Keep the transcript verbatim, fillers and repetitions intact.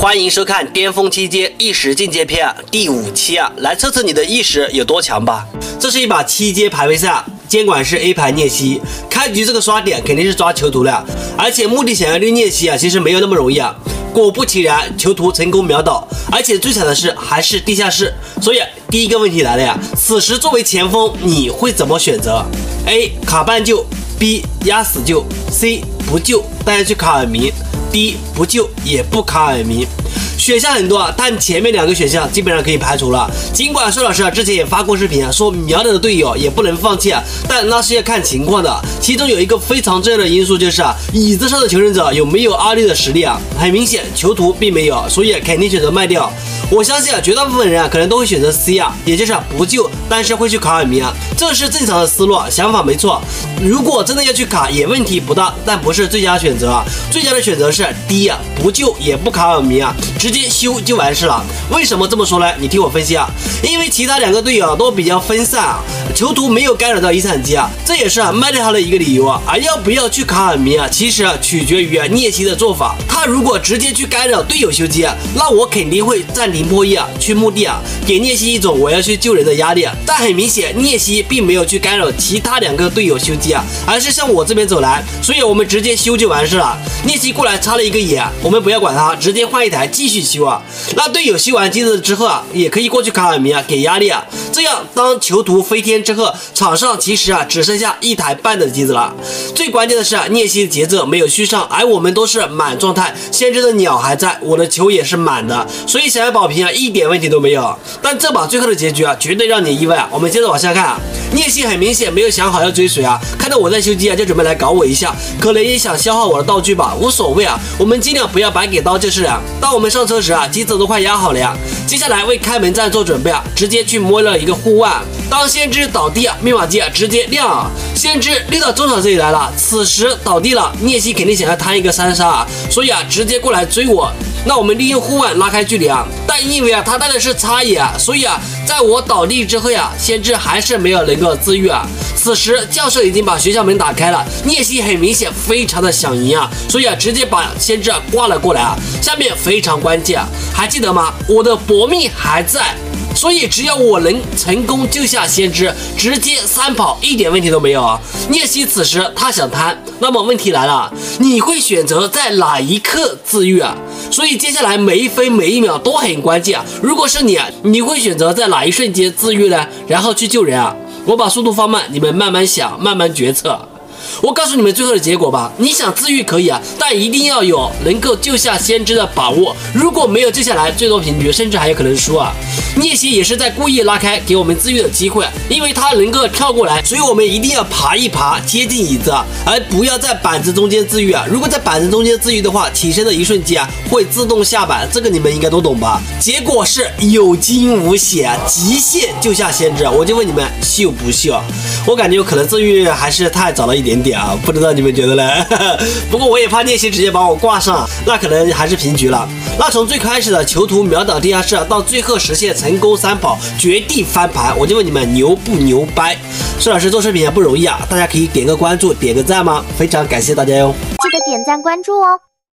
欢迎收看《巅峰期阶意识进阶篇》第五期啊，来测测你的意识有多强吧。这是一把七阶排位赛，监管是 A 排聂西。开局这个刷点肯定是抓囚徒了，而且目的想要溜聂西啊，其实没有那么容易啊。果不其然，囚徒成功秒倒，而且最惨的是还是地下室。所以第一个问题来了呀，此时作为前锋，你会怎么选择 ？A 卡半救 ，B 压死救 ，C 不救，但是去卡尔明。D 不救也不卡尔明，选项很多啊，但前面两个选项基本上可以排除了。尽管帅老师啊之前也发过视频啊，说秒倒的队友也不能放弃啊，但那是要看情况的。其中有一个非常重要的因素就是啊，椅子上的求生者有没有阿绿的实力啊？很明显，囚徒并没有，所以肯定选择卖掉。我相信啊，绝大部分人啊可能都会选择 C 啊，也就是不救，但是会去卡尔明啊，这是正常的思路，想法没错。如果真的要去卡，也问题不大，但不是最佳选择啊。最佳的选择是 D 啊，不救也不卡尔明啊，直接修就完事了。为什么这么说呢？你听我分析啊，因为其他两个队友都比较分散啊，囚徒没有干扰到遗产机啊，这也是啊卖掉他的一个理由啊。而要不要去卡尔明啊，其实啊取决于啊聂西的做法。他如果直接去干扰队友修机啊，那我肯定会暂停破译啊，去墓地啊，给聂西一种我要去救人的压力啊。但很明显，聂西并没有去干扰其他两个队友修机啊，而是向我这边走来，所以我们直接修就完事了。聂西过来插了一个野，我们不要管他，直接换一台继续修啊。那队友修完机子之后啊，也可以过去卡尔明啊，给压力啊。这样当囚徒飞天之后，场上其实啊只剩下一台半的机子了。最关键的是啊，聂西的节奏没有续上，而我们都是满状态，先知的鸟还在，我的球也是满的，所以想要保平啊一点问题都没有。但这把最后的结局啊，绝对让你意外啊。我们接着往下看啊，聂西很明显没有想好要追谁啊，看到我在修机啊，就准备来搞我一下，可能也想消耗我的道具吧，无所谓啊，我们尽量不要白给刀就是了。当我们上车时啊，机子都快压好了呀，接下来为开门战做准备啊，直接去摸了一个护腕。当先知倒地啊，密码机啊直接亮啊，先知溜到中场这里来了，此时倒地了，聂西肯定想要摊一个三杀啊，所以啊直接过来追我。那我们利用护腕拉开距离啊，但因为啊他带的是插野啊，所以啊在我倒地之后呀，先知还是没有能够自愈啊。此时教授已经把学校门打开了，聂西很明显非常的想赢啊，所以啊直接把先知啊挂了过来啊。下面非常关键啊，还记得吗？我的搏命还在。所以只要我能成功救下先知，直接三跑一点问题都没有啊！聂西此时他想摊，那么问题来了，你会选择在哪一刻自愈啊？所以接下来每一分每一秒都很关键啊！如果是你，你会选择在哪一瞬间自愈呢？然后去救人啊？我把速度放慢，你们慢慢想，慢慢决策。我告诉你们最后的结果吧，你想自愈可以啊，但一定要有能够救下先知的把握。如果没有救下来，最多平局，甚至还有可能输啊。聂西也是在故意拉开给我们自愈的机会，因为他能够跳过来，所以我们一定要爬一爬接近椅子，而不要在板子中间自愈啊。如果在板子中间自愈的话，起身的一瞬间啊会自动下板，这个你们应该都懂吧？结果是有惊无险，极限救下先知，我就问你们秀不秀？我感觉有可能自愈还是太早了一点点啊，不知道你们觉得呢？不过我也怕聂西直接把我挂上，那可能还是平局了。那从最开始的囚徒秒倒地下室到最后实现成功三跑绝地翻盘，我就问你们牛不牛掰？帅老师做视频也不容易啊，大家可以点个关注，点个赞吗？非常感谢大家哟！ 记得点赞关注哦。